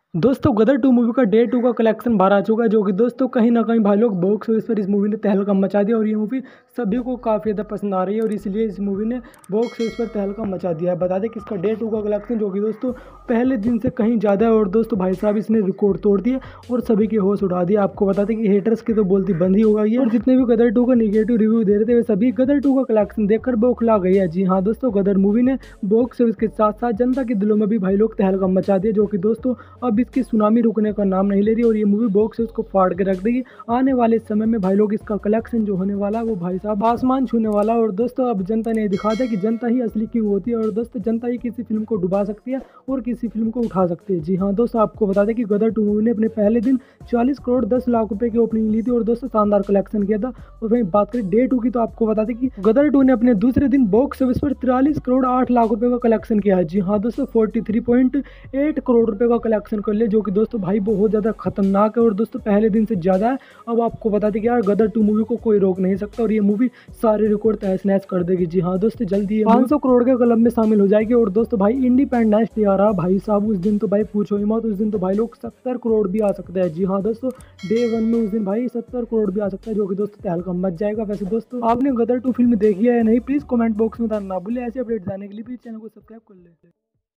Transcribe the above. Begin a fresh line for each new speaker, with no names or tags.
दोस्तों गदर 2 मूवी का डे 2 का कलेक्शन बाहर आ चुका है, जो कि दोस्तों कहीं ना कहीं भाई लोग बॉक्स ऑफिस पर इस मूवी ने तहलका मचा दिया और ये मूवी सभी को काफ़ी ज़्यादा पसंद आ रही है और इसलिए इस मूवी ने बॉक्स ऑफिस पर तहलका मचा दिया है। बता दें कि इसका डे 2 का कलेक्शन जो कि दोस्तों पहले दिन से कहीं ज़्यादा है और दोस्तों भाई साहब इसने रिकॉर्ड तोड़ दिया और सभी की होश उड़ा दिया। आपको बता दें कि हेटर्स की तो बोलती बंद ही हो गई है और जितने भी गदर 2 का निगेटिव रिव्यू दे रहे थे वे सभी गदर 2 का कलेक्शन देखकर बौखला गई है। जी हाँ दोस्तों, गदर मूवी ने बॉक्स ऑफिस के साथ साथ जनता के दिलों में भी भाई लोग तहलका मचा दिया, जो कि दोस्तों अब इसकी सुनामी रुकने का नाम नहीं ले रही और ये मूवी बॉक्स ऑफिस को फाड़ के रख देगी। आने वाले समय में भाई लोग इसका कलेक्शन जो होने वाला है वो भाई साहब आसमान छूने वाला है। और दोस्तों अब जनता ने दिखा दिया कि जनता ही असली क्यों होती है और दोस्तों जनता ही किसी फिल्म को डुबा सकती है और किसी फिल्म को उठा सकती है। जी हाँ दोस्तों, आपको बता दें कि गदर 2 मूवी ने अपने पहले दिन 40 करोड़ 10 लाख रुपए की ओपनिंग ली थी और दोस्तों शानदार कलेक्शन किया था। और वहीं बात करें डे 2 की तो आपको बता दें कि गदर 2 ने अपने दूसरे दिन बॉक्स ऑफिस पर 43 करोड़ 8 लाख रुपए का कलेक्शन किया है। जी हाँ दोस्तों, 43.8 करोड़ रुपए का कलेक्शन कर लिया, जो कि दोस्तों भाई बहुत ज़्यादा खतरनाक है और दोस्तों पहले दिन से ज़्यादा है। अब आपको बता दें कि यार गदर 2 मूवी को कोई रोक नहीं सकता और ये मूवी सारे रिकॉर्ड तहस नहस कर देगी। जी हाँ दोस्तों, जल्दी 500 करोड़ के क्लब में शामिल हो जाएगी। और दोस्तों भाई इंडिपेंडेंस डे आ रहा भाई साहब, उस दिन तो भाई पूछो ही मत, उस दिन तो भाई लोग 70 करोड़ भी आ सकते हैं। जी हाँ दोस्तों, डे 1 में उस दिन भाई 70 करोड़ भी आ सकता है, जो कि दोस्तों तहलका मच जाएगा। वैसे दोस्तों आपने गदर 2 फिल्म देखी है या नहीं, प्लीज़ कमेंट बॉक्स में बताना ना भूले। ऐसे अपडेट जाने के लिए प्लीज़ चैनल को सब्सक्राइब कर ले।